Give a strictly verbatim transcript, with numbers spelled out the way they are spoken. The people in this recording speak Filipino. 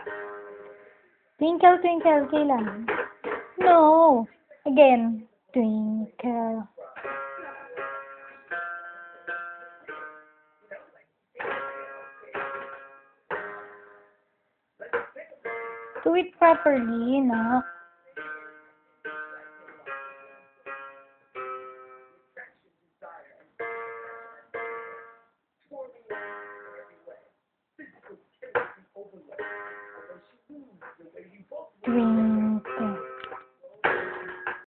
Twinkle, twinkle, kailan? No. Again. Twinkle. Do it properly, no?